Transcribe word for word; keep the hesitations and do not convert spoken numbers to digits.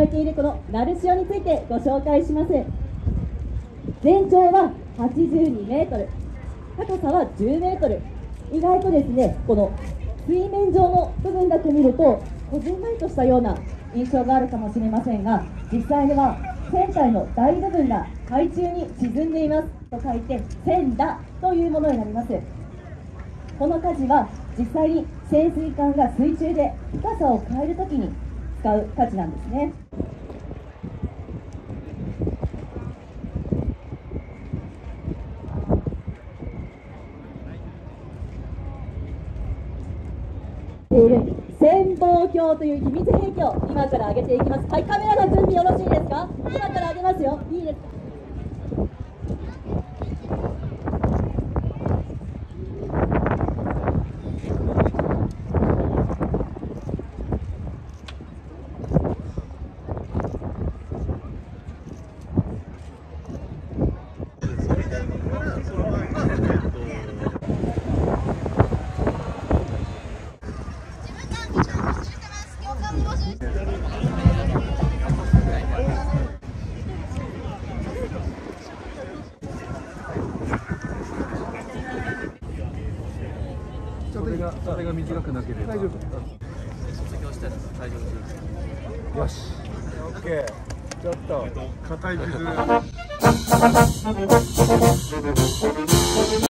ているこのナルシオについてご紹介します。全長ははちじゅうにメートル、高さはじゅうメートル。意外とですね、この水面上の部分だけ見るとこじんまりとしたような印象があるかもしれませんが、実際には船体の大部分が海中に沈んでいますと書いて船裸というものになります。この舵は実際に潜水艦が水中で深さを変えるときに使う舵なんですね。潜望鏡という秘密兵器を今から上げていきます。はい、カメラの準備よろしいですか？今から上げますよ。いいですか？ 袖が袖が短くなければ大丈夫。卒業したら大丈夫。よし。オッケー。ちょっと硬い傷。